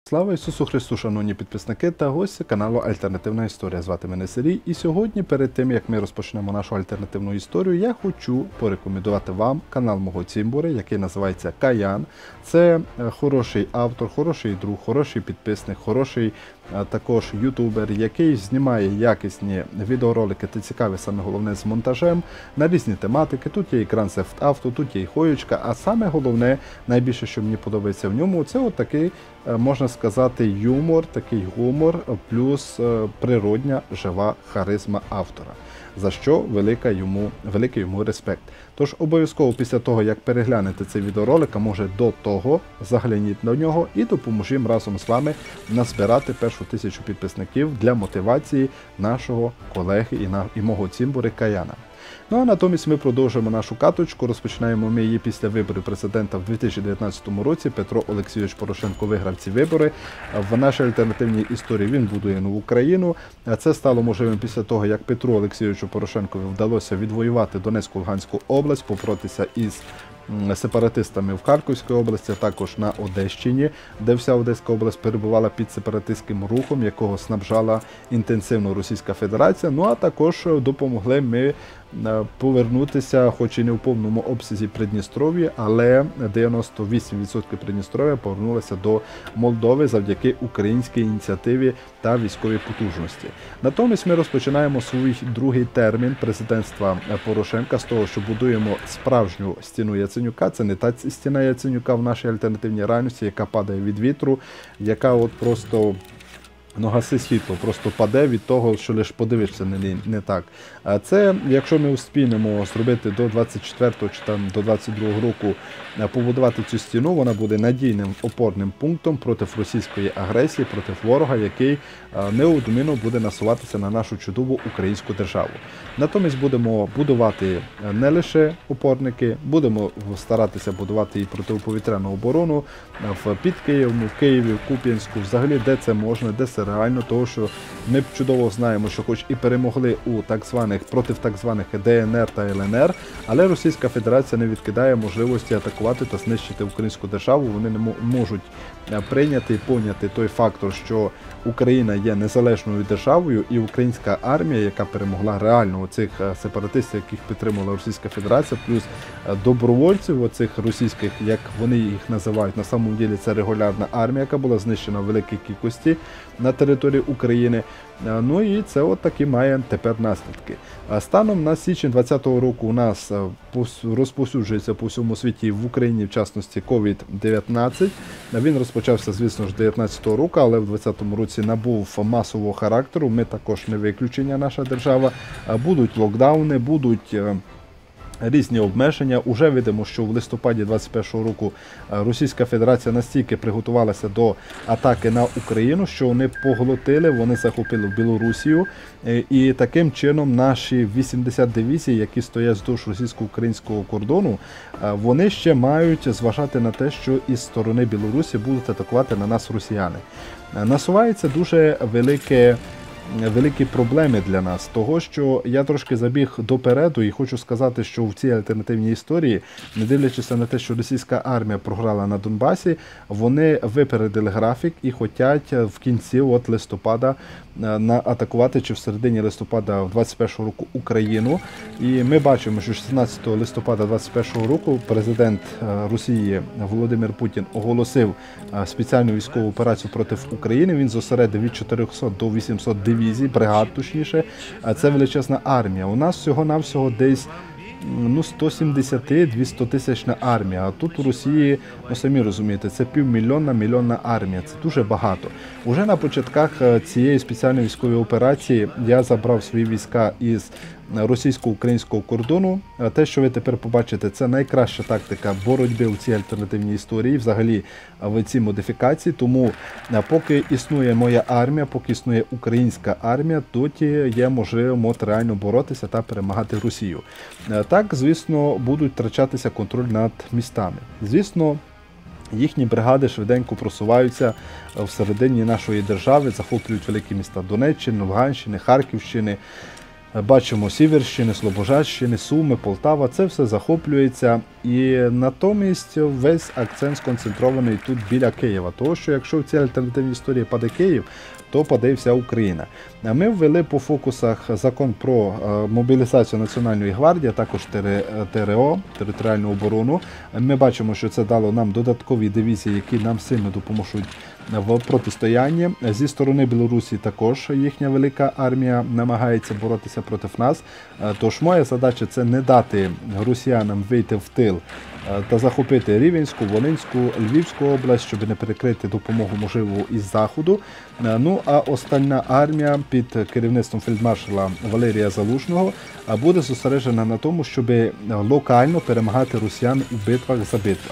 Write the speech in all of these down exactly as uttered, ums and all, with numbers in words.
Слава Ісусу Христу, шановні підписники та гості каналу Альтернативна історія. Звати мене Сергій. І сьогодні, перед тим, як ми розпочнемо нашу альтернативну історію, я хочу порекомендувати вам канал мого цімбури, який називається Каян. Це хороший автор, хороший друг, хороший підписник, хороший також ютубер, який знімає якісні відеоролики та цікаві, саме головне, з монтажем на різні тематики. Тут є і кранцефт-авто, тут є і хоєчка, а саме головне, найбільше, що мені подобається в ньому, це от такий, можна сказати, юмор, такий гумор, плюс природня, жива харизма автора. За що велика йому, великий йому респект. Тож обов'язково після того, як переглянете цей відеоролик, а може до того, загляніть до нього і допоможімо разом з вами назбирати першу тисячу підписників для мотивації нашого колеги і, на, і мого цімбури Каяна. Ну а натомість ми продовжуємо нашу каточку, розпочинаємо ми її після виборів президента в дві тисячі дев'ятнадцятому році. Петро Олексійович Порошенко виграв ці вибори. В нашій альтернативній історії він будує нову країну. Це стало можливим після того, як Петру Олексійовичу Порошенкові вдалося відвоювати Донецьку, Луганську область, поборотися із сепаратистами в Харківській області, а також на Одещині, де вся Одеська область перебувала під сепаратистським рухом, якого снабжала інтенсивно Російська Федерація. Ну а також допомогли ми повернутися, хоч і не в повному обсязі Придністров'я, але дев'яносто вісім відсотків Придністров'я повернулося до Молдови завдяки українській ініціативі та військовій потужності. Натомість ми розпочинаємо свій другий термін президентства Порошенка з того, що будуємо справжню стіну Яценюка. Це не та стіна Яценюка в нашій альтернативній реальності, яка падає від вітру, яка от просто... Ну, гаси світло, просто паде від того, що лише подивишся не, не так. А це, якщо ми успінемо зробити до двадцять четвертого чи там до двадцять другого року, побудувати цю стіну, вона буде надійним опорним пунктом проти російської агресії, проти ворога, який неодмінно буде насуватися на нашу чудову українську державу. Натомість будемо будувати не лише опорники, будемо старатися будувати і протиповітряну оборону під Києвом, в Києві, в Куп'янську, взагалі де це можна, де це реально, тому що ми чудово знаємо, що хоч і перемогли у так званих, проти так званих Де Ен Ер та Ел Ен Ер, але Російська Федерація не відкидає можливості атакувати та знищити українську державу. Вони не можуть прийняти і поняти той фактор, що Україна є незалежною державою і українська армія, яка перемогла реально оцих сепаратистів, яких підтримувала Російська Федерація, плюс добровольців оцих російських, як вони їх називають, на самому ділі це регулярна армія, яка була знищена в великій кількості на території України. Ну і це от таки має тепер наслідки. Станом на січень двадцятого року у нас розповсюджується по всьому світі, в Україні в частності, ковід дев'ятнадцять. Він розпочався, звісно ж, дев'ятнадцятого року, але в двадцятому році набув масового характеру. Ми також не виключення, наша держава. Будуть локдауни, будуть різні обмеження. Уже видимо, що в листопаді двадцять першого року Російська Федерація настільки приготувалася до атаки на Україну, що вони поглотили, вони захопили в Білорусію. І таким чином наші вісімдесят дивізій, які стоять вздовж російсько-українського кордону, вони ще мають зважати на те, що із сторони Білорусі будуть атакувати на нас росіяни. Насувається дуже велике великі проблеми для нас, того, що я трошки забіг допереду і хочу сказати, що в цій альтернативній історії, не дивлячись на те, що російська армія програла на Донбасі, вони випередили графік і хочуть в кінці от листопада атакувати, чи в середині листопада двадцять першого року Україну. І ми бачимо, що шістнадцятого листопада двадцять першого року президент Росії Володимир Путін оголосив спеціальну військову операцію проти України. Він зосередив від чотирьохсот до вісімсот дивізій, бригад точніше. Це величезна армія. У нас всього-навсього десь ну, сто сімдесят - двісті тисячна армія, а тут у Росії, ну самі розумієте, це півмільйонна, мільйонна армія, це дуже багато. Уже на початках цієї спеціальної військової операції я забрав свої війська із російсько-українського кордону. Те, що ви тепер побачите, це найкраща тактика боротьби у цій альтернативній історії, взагалі в цій модифікації. Тому поки існує моя армія, поки існує українська армія, тоді є можливо реально боротися та перемагати Росію. Так, звісно, будуть втрачатися контроль над містами. Звісно, їхні бригади швиденько просуваються всередині нашої держави, захоплюють великі міста Донеччини, Луганщини, Харківщини. Бачимо Сіверщини, Слобожанщини, Суми, Полтава, це все захоплюється, і натомість весь акцент сконцентрований тут біля Києва. Тому що якщо в цій альтернативній історії паде Київ, то паде вся Україна. Ми ввели по фокусах закон про мобілізацію Національної гвардії, а також ТРО, територіальну оборону. Ми бачимо, що це дало нам додаткові дивізії, які нам сильно допоможуть в протистоянні. Зі сторони Білорусі також їхня велика армія намагається боротися проти нас. Тож моя задача – це не дати росіянам вийти в тил та захопити Рівненську, Волинську, Львівську область, щоб не перекрити допомогу можливу із Заходу. Ну а остальна армія під керівництвом фельдмаршала Валерія Залужного буде зосереджена на тому, щоб локально перемагати росіян у битвах за битвах.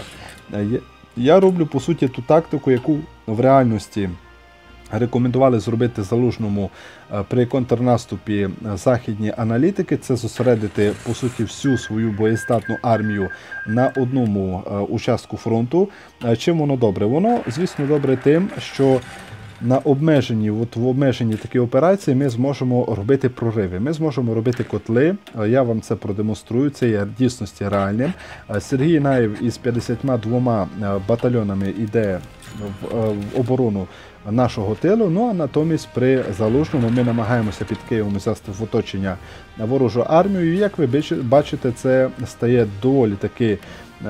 Я роблю, по суті, ту тактику, яку в реальності рекомендували зробити Залужному при контрнаступі західні аналітики. Це зосередити, по суті, всю свою боєздатну армію на одному участку фронту. Чим воно добре? Воно, звісно, добре тим, що на обмеженні, от в обмеженні такі операції ми зможемо робити прориви, ми зможемо робити котли. Я вам це продемонструю, це є в дійсності реальним. Сергій Наєв із п'ятдесятьма двома батальйонами йде в оборону нашого тилу, ну а натомість при Залужному ми намагаємося під Києвом взяти в оточення ворожу армію. І як ви бачите, це стає доволі таки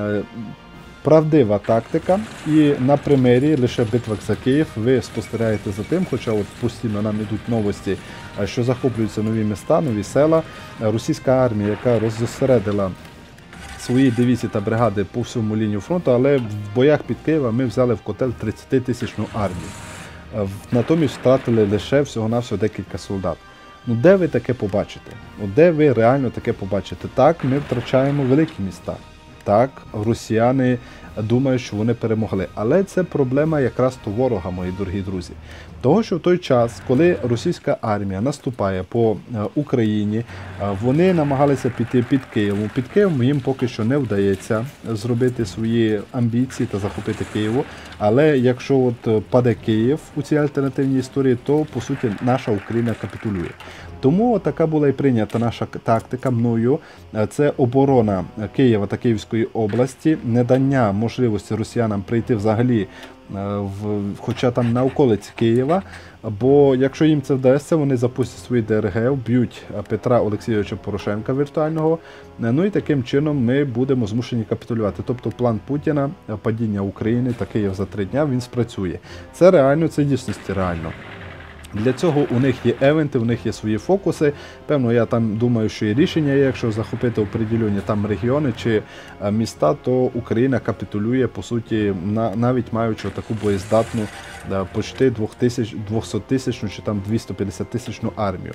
правдива тактика, і на примері лише битвах за Київ ви спостерігаєте за тим, хоча от постійно нам йдуть новості, що захоплюються нові міста, нові села. Російська армія, яка роззосередила свої дивізії та бригади по всьому лінію фронту, але в боях під Києвом ми взяли в котел тридцятитисячну армію. Натомість втратили лише всього-навсього декілька солдат. Ну де ви таке побачите? Ну, де ви реально таке побачите? Так, ми втрачаємо великі міста. Так, росіяни думають, що вони перемогли. Але це проблема якраз то ворога, мої дорогі друзі. Того, що в той час, коли російська армія наступає по Україні, вони намагалися піти під Києвом. Під Києвом їм поки що не вдається зробити свої амбіції та захопити Києву. Але якщо от паде Київ у цій альтернативній історії, то, по суті, наша Україна капітулює. Тому така була і прийнята наша тактика мною. Це оборона Києва та Київської області, недання можливості росіянам прийти взагалі, в, хоча там на околиці Києва, бо якщо їм це вдасться, вони запустять свої ДРГ, вб'ють Петра Олексійовича Порошенка віртуального, ну і таким чином ми будемо змушені капітулювати. Тобто план Путіна, падіння України та Київ за три дня, він спрацює. Це реально, це дійсності реально. Для цього у них є евенти, у них є свої фокуси. Певно, я там думаю, що і рішення є, якщо захопити определені там регіони чи міста, то Україна капітулює, по суті, навіть маючи таку боєздатну, почти двохсоттисячну чи там двістоп'ятдесятитисячну армію.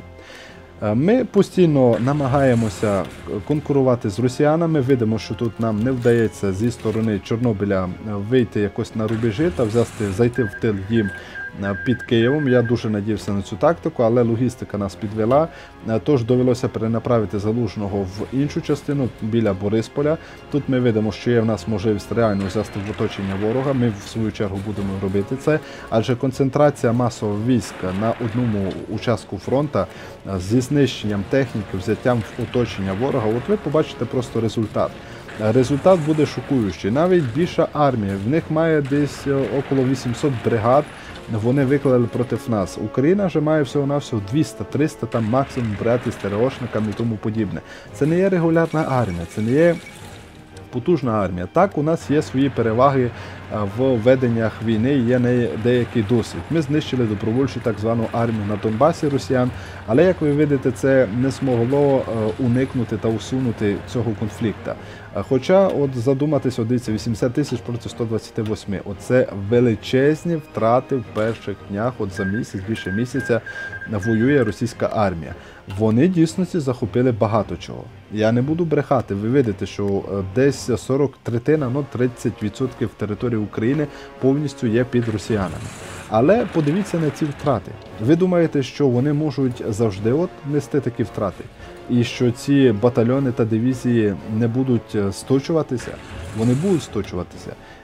Ми постійно намагаємося конкурувати з росіянами, видимо, що тут нам не вдається зі сторони Чорнобиля вийти якось на рубежі та взяти, зайти в тил їм під Києвом. Я дуже надіявся на цю тактику, але логістика нас підвела, тож довелося перенаправити Залужного в іншу частину, біля Борисполя. Тут ми видимо, що є в нас можливість реально взяти в оточення ворога, ми в свою чергу будемо робити це, адже концентрація масового війська на одному участку фронту зі знищенням техніки, взяттям в оточення ворога, от ви побачите просто результат. Результат буде шокуючий. Навіть більша армія, в них має десь около вісімсот бригад, вони виклали проти нас. Україна же має всього-навсього двісті-триста, там максимум бригад із ТРОшниками і тому подібне. Це не є регулярна армія, це не є потужна армія. Так, у нас є свої переваги в веденнях війни, є деякий досвід. Ми знищили добровольчу так звану армію на Донбасі росіян, але, як ви видите, це не змогло уникнути та усунути цього конфлікту. Хоча, от задуматися, дивіться, вісімдесят тисяч проти ста двадцяти восьми. Оце величезні втрати в перших днях, от за місяць, більше місяця воює російська армія. Вони дійсності захопили багато чого. Я не буду брехати, ви видите, що десь сорок третина, ну тридцять відсотків території України повністю є під росіянами. Але подивіться на ці втрати. Ви думаєте, що вони можуть завжди от нести такі втрати? І що ці батальйони та дивізії не будуть сточуватися? Вони будуть сточуватися.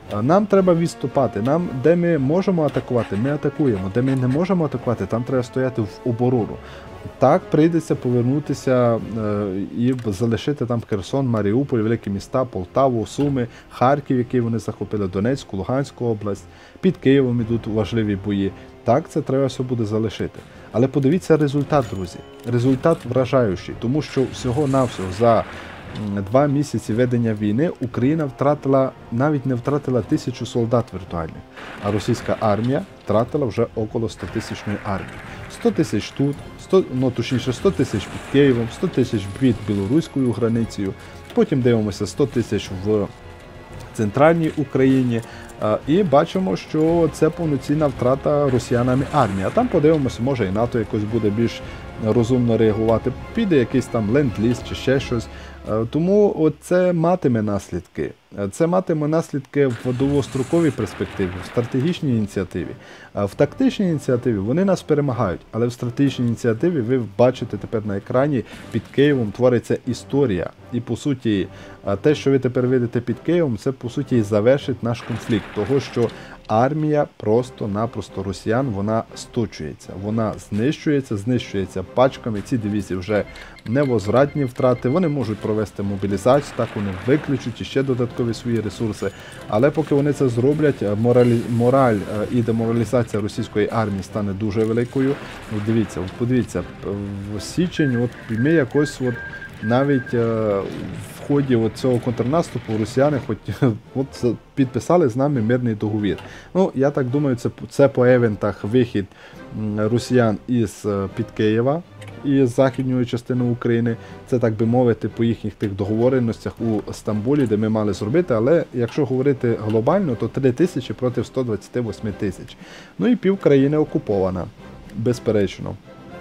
Нам треба відступати. Нам, де ми можемо атакувати, ми атакуємо. Де ми не можемо атакувати, там треба стояти в оборону. Так, прийдеться повернутися е, і залишити там Херсон, Маріуполь, великі міста, Полтаву, Суми, Харків, який вони захопили, Донецьку, Луганську область. Під Києвом ідуть важливі бої. Так, це треба все буде залишити. Але подивіться результат, друзі. Результат вражаючий, тому що всього-навсього за два місяці ведення війни Україна втратила, навіть не втратила тисячу солдат віртуальних, а російська армія втратила вже около сто тисячної армії. сто тисяч тут, сто, ну точніше сто тисяч під Києвом, сто тисяч під білоруською границею, потім дивимося сто тисяч в центральній Україні, і бачимо, що це повноцінна втрата росіянами армії. А там подивимося, може і НАТО якось буде більш розумно реагувати, піде якийсь там ленд-ліз чи ще щось. Тому це матиме наслідки. Це матиме наслідки в довгостроковій перспективі, в стратегічній ініціативі. В тактичній ініціативі вони нас перемагають, але в стратегічній ініціативі ви бачите тепер на екрані, під Києвом твориться історія. І по суті, те, що ви тепер видите під Києвом, це по суті і завершить наш конфлікт. Того, що армія просто-напросто росіян, вона сточується, вона знищується, знищується пачками. Ці дивізії вже невозвратні втрати, вони можуть провести мобілізацію, так вони викличуть іще додаткові свої ресурси. Але поки вони це зроблять, мораль, мораль і деморалізація російської армії стане дуже великою. От дивіться, от подивіться, в січень от ми якось от навіть в ході цього контрнаступу росіяни хоч от підписали з нами мирний договір. Ну, я так думаю, це, це по евентах вихід росіян із під Києва і з західної частини України. Це, так би мовити, по їхніх тих договореностях у Стамбулі, де ми мали зробити. Але якщо говорити глобально, то три тисячі проти сто двадцять вісім тисяч. Ну і пів країни окупована, безперечно.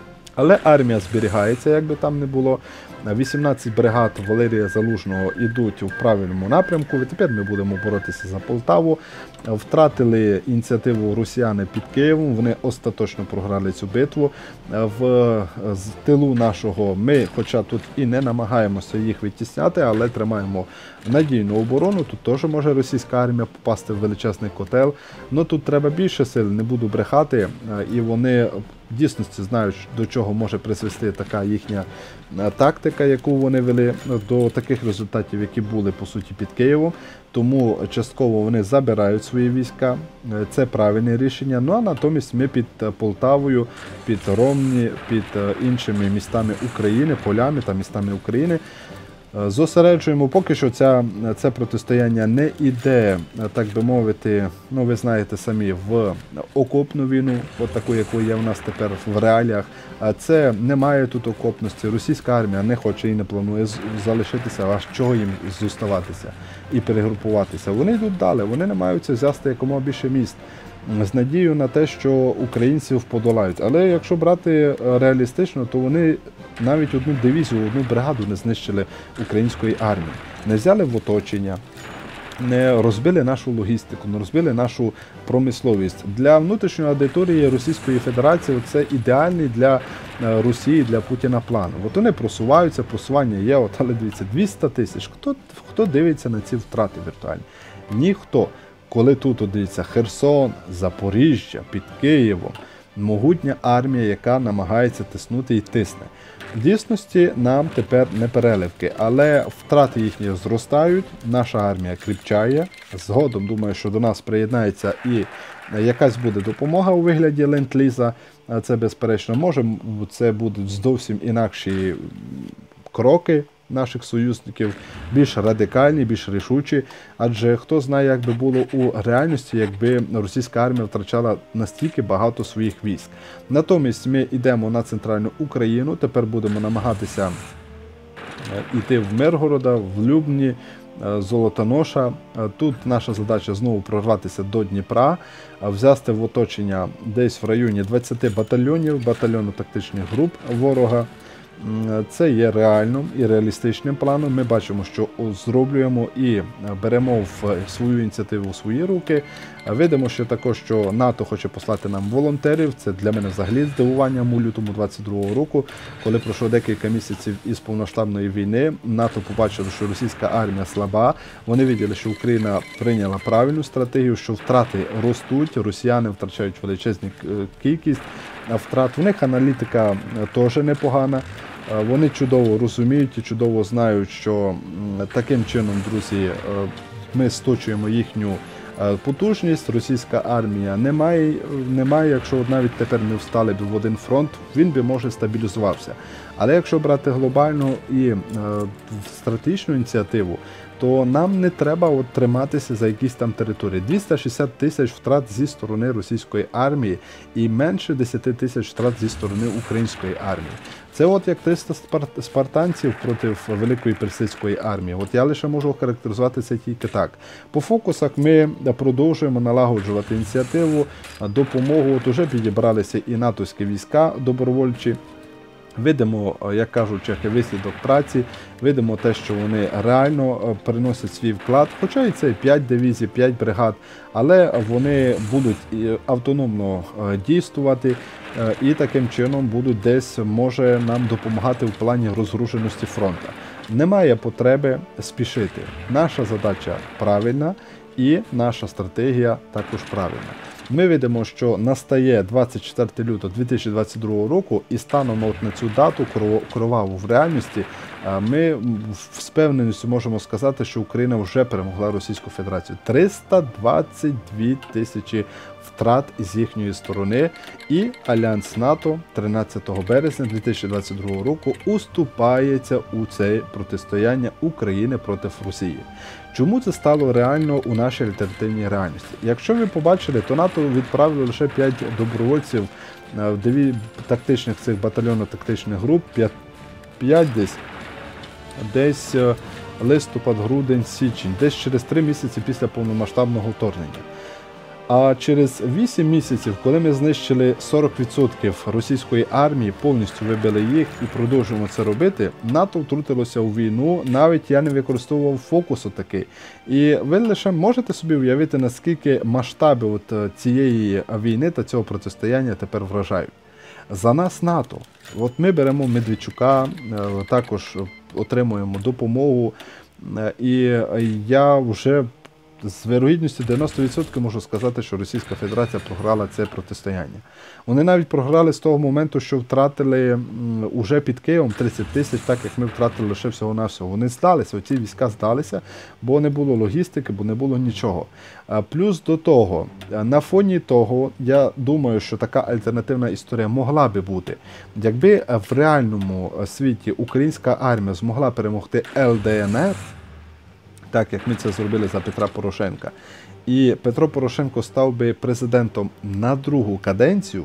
Але армія зберігається, як би там не було. вісімнадцять бригад Валерія Залужного йдуть у правильному напрямку. І тепер ми будемо боротися за Полтаву. Втратили ініціативу росіяни під Києвом, вони остаточно програли цю битву. В тилу нашого ми, хоча тут і не намагаємося їх відтісняти, але тримаємо надійну оборону. Тут теж може російська армія попасти в величезний котел. Но тут треба більше сил, не буду брехати. І вони в дійсності знають, до чого може призвести така їхня тактика, яку вони вели, до таких результатів, які були, по суті, під Києвом. Тому частково вони забирають свої війська, це правильне рішення. Ну а натомість ми під Полтавою, під Ромні, під іншими містами України, полями та містами України зосереджуємо. Поки що ця, це протистояння не йде, так би мовити, ну ви знаєте самі, в окопну війну, от таку, яку є в нас тепер в реаліях. Це немає тут окопності. Російська армія не хоче і не планує залишитися, аж чого їм зоставатися і перегрупуватися. Вони йдуть далі, вони намагаються взяти якомога більше міст з надією на те, що українців подолають. Але якщо брати реалістично, то вони навіть одну дивізію, одну бригаду не знищили української армії. Не взяли в оточення, не розбили нашу логістику, не розбили нашу промисловість. Для внутрішньої аудиторії Російської Федерації це ідеальний для Росії, для Путіна план. От вони просуваються, просування є, от, але дивіться, двісті тисяч. Хто, хто дивиться на ці втрати віртуальні? Ніхто. Коли тут, от, дивіться, Херсон, Запоріжжя, під Києвом, могутня армія, яка намагається тиснути і тисне. В дійсності нам тепер не переливки, але втрати їхні зростають, наша армія кріпчає. Згодом, думаю, що до нас приєднається і якась буде допомога у вигляді ленд-ліза, це безперечно. Може, це будуть зовсім інакші кроки наших союзників, більш радикальні, більш рішучі, адже хто знає, як би було у реальності, якби російська армія втрачала настільки багато своїх військ. Натомість ми йдемо на центральну Україну, тепер будемо намагатися йти в Миргорода, в Любні, Золотоноша. Тут наша задача знову прорватися до Дніпра, взяти в оточення десь в районі двадцяти батальйонів, батальйону тактичних груп ворога. Це є реальним і реалістичним планом. Ми бачимо, що зроблюємо і беремо в свою ініціативу у свої руки. Видимо, що також, що НАТО хоче послати нам волонтерів. Це для мене взагалі здивуванням у лютому двадцять другого року, коли пройшло декілька місяців із повноштабної війни. НАТО побачило, що російська армія слаба. Вони виділи, що Україна прийняла правильну стратегію, що втрати ростуть, росіяни втрачають величезну кількість втрат. У них аналітика теж непогана. Вони чудово розуміють і чудово знають, що таким чином, друзі, ми сточуємо їхню потужність. Російська армія не має, не має, якщо навіть тепер ми встали б в один фронт, він би, може, стабілізувався. Але якщо брати глобальну і е, стратегічну ініціативу, то нам не треба от триматися за якісь там території. двісті шістдесят тисяч втрат зі сторони російської армії і менше десять тисяч втрат зі сторони української армії. Це от як триста спартанців проти Великої персидської армії. От я лише можу характеризувати це тільки так. По фокусах ми продовжуємо налагоджувати ініціативу, допомогу. От уже підібралися і натовські війська добровольчі. Видимо, як кажуть чехи, вислідок праці, видимо те, що вони реально приносять свій вклад, хоча і це п'ять дивізій, п'ять бригад, але вони будуть автономно дійствувати і таким чином будуть десь, може, нам допомагати в плані розгруженості фронту. Немає потреби спішити. Наша задача правильна і наша стратегія також правильна. Ми видимо, що настає двадцять четвертого лютого дві тисячі двадцять другого року і станом от на цю дату, кроваву в реальності, ми з впевненістю можемо сказати, що Україна вже перемогла Російську Федерацію. триста двадцять дві тисячі втрат з їхньої сторони, і Альянс НАТО тринадцятого березня дві тисячі двадцять другого року уступається у це протистояння України проти Росії. Чому це стало реально у нашій альтернативній реальності? Якщо ви побачили, то НАТО відправило лише п'ять добровольців в дев'ять тактичних цих батальйонно-тактичних груп, п'ять десь, десь листопад, грудень, січень, десь через три місяці після повномасштабного вторгнення. А через вісім місяців, коли ми знищили сорок відсотків російської армії, повністю вибили їх і продовжуємо це робити, НАТО втрутилося у війну, навіть я не використовував фокусу такий. І ви лише можете собі уявити, наскільки масштаби от цієї війни та цього протистояння тепер вражають. За нас НАТО. От ми беремо Медведчука, також отримуємо допомогу, і я вже з вірогідністю дев'яносто відсотків можу сказати, що Російська Федерація програла це протистояння. Вони навіть програли з того моменту, що втратили уже під Києвом тридцять тисяч, так як ми втратили лише всього-навсього. Вони здалися, оці війська здалися, бо не було логістики, бо не було нічого. Плюс до того, на фоні того, я думаю, що така альтернативна історія могла би бути. Якби в реальному світі українська армія змогла перемогти Ел Де Ен Ер, так як ми це зробили за Петра Порошенка, і Петро Порошенко став би президентом на другу каденцію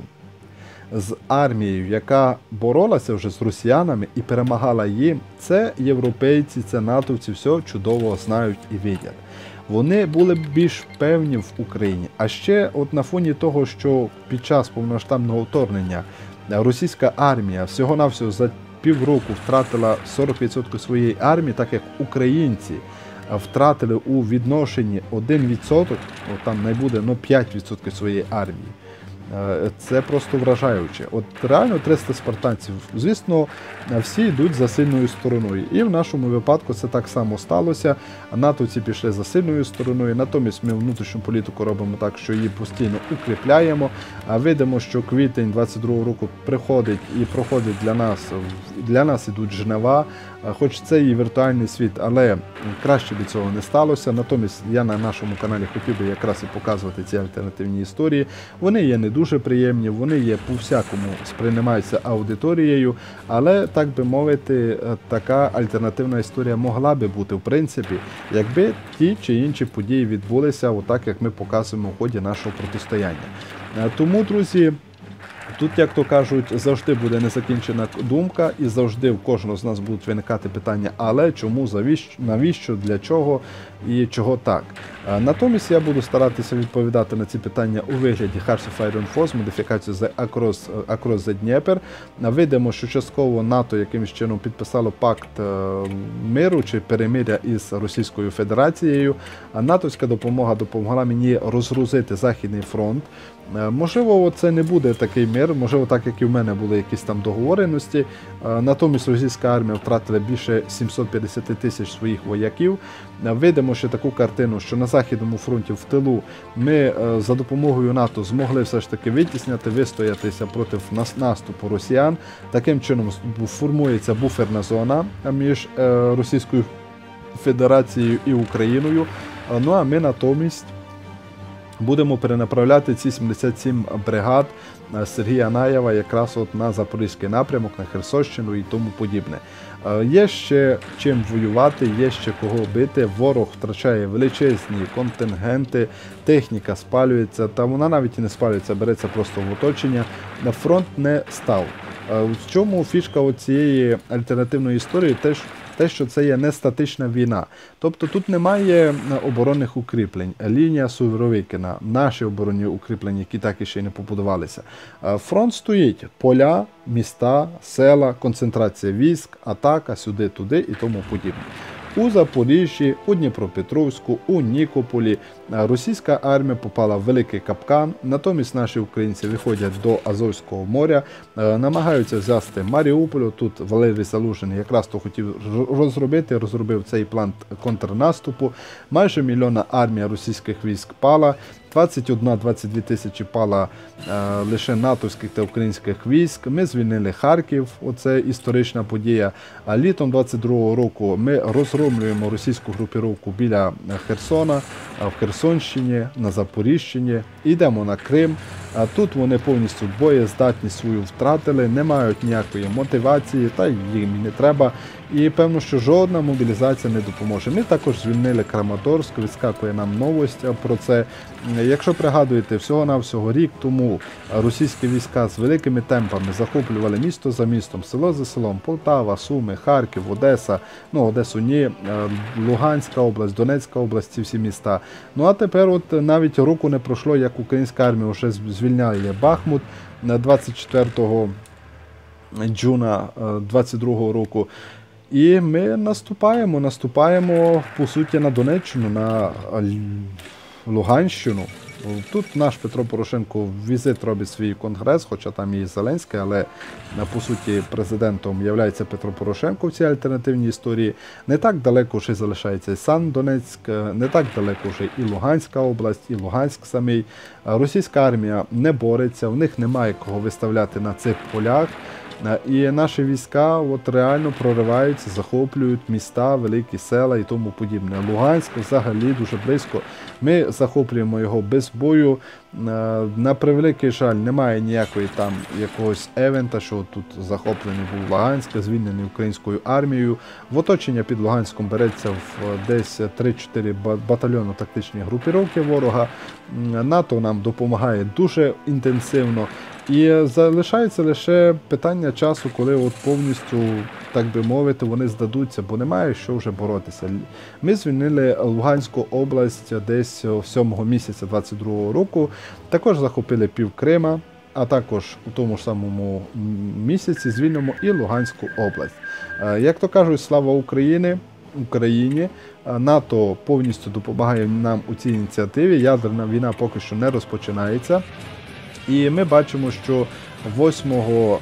з армією, яка боролася вже з росіянами і перемагала їм, це європейці, це натовці все чудово знають і видять. Вони були б більш певні в Україні. А ще от на фоні того, що під час повномасштабного вторгнення російська армія всього-навсього за півроку втратила сорок відсотків своєї армії, так як українці втратили у відношенні один відсоток, там не буде, ну п'ять відсотків своєї армії. Це просто вражаюче. От реально триста спартанців, звісно, всі йдуть за сильною стороною. І в нашому випадку це так само сталося. Натовці пішли за сильною стороною, натомість ми внутрішню політику робимо так, що її постійно укріпляємо. Видимо, що квітень двадцять другого року приходить і проходить для нас, для нас ідуть жнива, хоч це і віртуальний світ, але краще би цього не сталося. Натомість я на нашому каналі хотів би якраз і показувати ці альтернативні історії. Вони є не дуже приємні, вони є по-всякому сприймаються аудиторією, але, так би мовити, така альтернативна історія могла би бути, в принципі, якби ті чи інші події відбулися отак, як ми показуємо в ході нашого протистояння. Тому, друзі, Тут, як то кажуть, завжди буде незакінчена думка і завжди в кожного з нас будуть виникати питання, але чому, завіщо, навіщо, для чого і чого так. Натомість я буду старатися відповідати на ці питання у вигляді Hearts of Iron Force, модифікацію з Across, Across the Dnieper. Видимо, що частково НАТО якимось чином підписало пакт миру чи перемиря із Російською Федерацією. Натовська допомога допомогла мені розгрузити Західний фронт. Можливо, це не буде такий мир, можливо, так, як і в мене були якісь там договореності. Натомість російська армія втратила більше сімсот п'ятдесят тисяч своїх вояків. Видимо, що таку картину, що на Західному фронті в тилу ми за допомогою НАТО змогли все ж таки витісняти, вистоятися проти наступу росіян. Таким чином формується буферна зона між Російською Федерацією і Україною. Ну а ми натомість будемо перенаправляти ці сімдесят сім бригад Сергія Наєва якраз от на Запорізький напрямок, на Херсонщину і тому подібне. Є ще чим воювати, є ще кого бити. Ворог втрачає величезні контингенти, техніка спалюється, та вона навіть і не спалюється, береться просто в оточення. Фронт не став. В чому фішка цієї альтернативної історії? Теж те, що це є не статична війна. Тобто тут немає оборонних укріплень. Лінія Суровикіна, наші оборонні укріплення, які так і ще й не побудувалися. Фронт стоїть. Поля, міста, села, концентрація військ, атака сюди-туди і тому подібне. У Запоріжжі, у Дніпропетровську, у Нікополі російська армія попала в великий капкан, натомість наші українці виходять до Азовського моря, намагаються взяти Маріуполь. Тут Валерій Залужний якраз то хотів розробити, розробив цей план контрнаступу. Майже мільйонна армія російських військ пала. двадцять одна - двадцять дві тисячі пала е, лише натовських та українських військ. Ми звільнили Харків, оце історична подія. А літом двадцять другого року ми розгромлюємо російську групіровку біля Херсона, в Херсонщині, на Запоріжчині. Йдемо на Крим. А тут вони повністю боєздатність свою втратили, не мають ніякої мотивації, та їм і не треба. І певно, що жодна мобілізація не допоможе. Ми також звільнили Краматорськ, відскакує нам новость про це. Якщо пригадуєте, всього-навсього рік тому російські війська з великими темпами захоплювали місто за містом, село за селом, Полтава, Суми, Харків, Одеса, ну Одесу ні, Луганська область, Донецька область, ці всі міста. Ну а тепер от навіть року не пройшло, як українська армія вже звільняє Бахмут двадцять четвертого червня двадцять другого року. І ми наступаємо, наступаємо, по суті, на Донеччину, на Луганщину. Тут наш Петро Порошенко візит робить свій конгрес, хоча там і Зеленський, але по суті президентом є Петро Порошенко в цій альтернативній історії. Не так далеко вже залишається і Сан-Донецьк, не так далеко вже і Луганська область, і Луганськ самий. Російська армія не бореться, в них немає кого виставляти на цих полях. І наші війська от реально прориваються, захоплюють міста, великі села і тому подібне. Луганськ взагалі дуже близько. Ми захоплюємо його без бою. На превеликий жаль, немає ніякої там якогось евента, що тут захоплений був Луганськ, звільнений українською армією. В оточення під Луганськом береться в десь три-чотири батальйону тактичні групіровки ворога. НАТО нам допомагає дуже інтенсивно. І залишається лише питання часу, коли от повністю, так би мовити, вони здадуться, бо немає що вже боротися. Ми звільнили Луганську область десь сьомого місяця двадцять другого року, також захопили пів Крима, а також у тому ж самому місяці звільнимо і Луганську область. Як то кажуть, слава Україні! Україні. НАТО повністю допомагає нам у цій ініціативі, ядерна війна поки що не розпочинається. І ми бачимо, що восьмого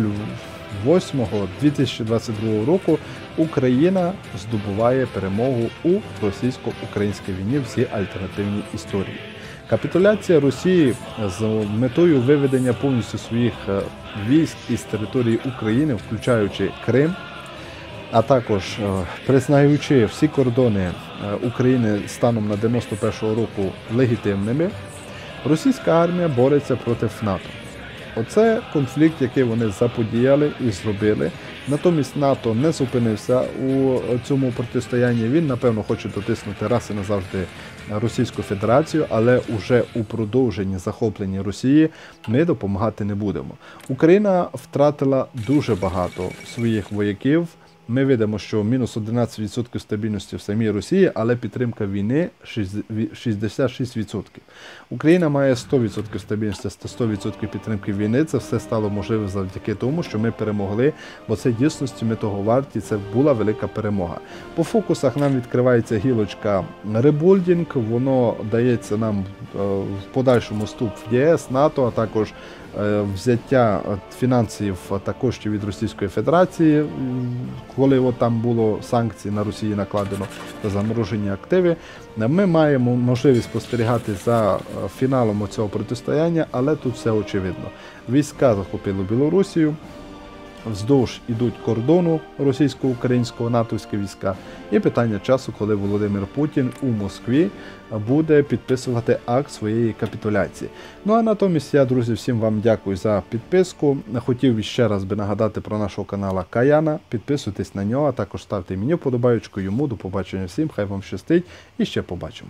дві тисячі двадцять другого року Україна здобуває перемогу у російсько-українській війні в цій альтернативній історії. Капітуляція Росії з метою виведення повністю своїх військ із території України, включаючи Крим, а також признаючи всі кордони України станом на дев'яносто першого року легітимними, російська армія бореться проти НАТО. Оце конфлікт, який вони заподіяли і зробили. Натомість НАТО не зупинився у цьому протистоянні. Він, напевно, хоче дотиснути раз і назавжди Російську Федерацію, але уже у продовженні захоплення Росії ми допомагати не будемо. Україна втратила дуже багато своїх вояків. Ми видимо, що мінус одинадцять відсотків стабільності в самій Росії, але підтримка війни шістдесят шість відсотків. Україна має сто відсотків стабільності, сто відсотків підтримки війни. Це все стало можливе завдяки тому, що ми перемогли, бо це дійсності ми того варті, це була велика перемога. По фокусах нам відкривається гілочка реболдінг, воно дається нам в подальшому вступ в ЄС, НАТО, а також взяття фінансів та коштів від Російської Федерації, коли от там було санкції на Росії накладено та заморожені активи. Ми маємо можливість спостерігати за фіналом цього протистояння, але тут все очевидно. Війська захопили Білорусію, вздовж ідуть кордону російсько-українського, натовські війська. І питання часу, коли Володимир Путін у Москві буде підписувати акт своєї капітуляції. Ну а натомість я, друзі, всім вам дякую за підписку. Хотів ще раз би нагадати про нашого канала Каяна. Підписуйтесь на нього, а також ставте мені вподобаючку йому. До побачення всім, хай вам щастить і ще побачимо.